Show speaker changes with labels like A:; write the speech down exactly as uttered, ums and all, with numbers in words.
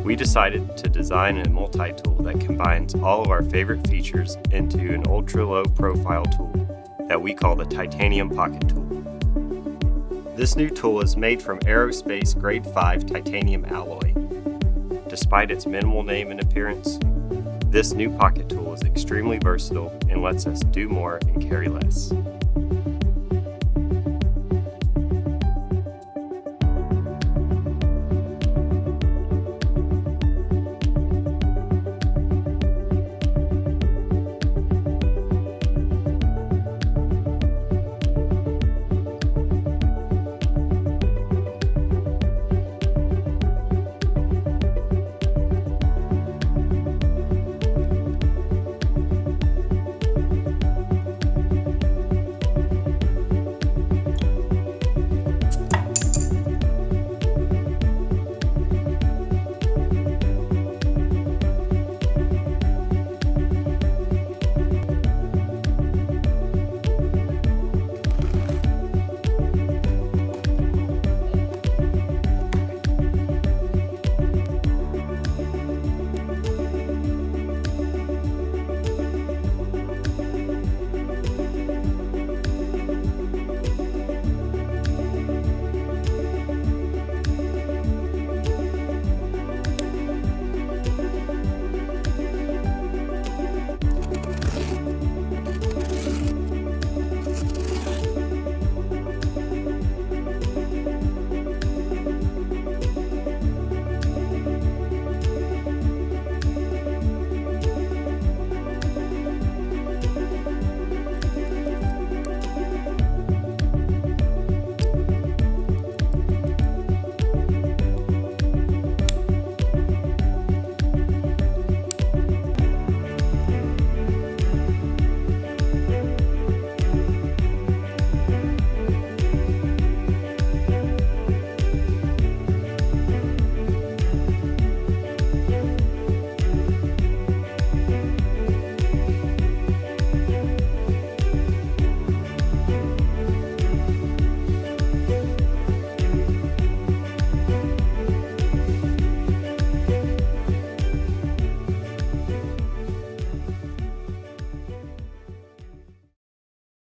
A: We decided to design a multi-tool that combines all of our favorite features into an ultra-low profile tool that we call the Titanium Pocket Tool. This new tool is made from aerospace grade five titanium alloy. Despite its minimal name and appearance, this new pocket tool is extremely versatile and lets us do more and carry less.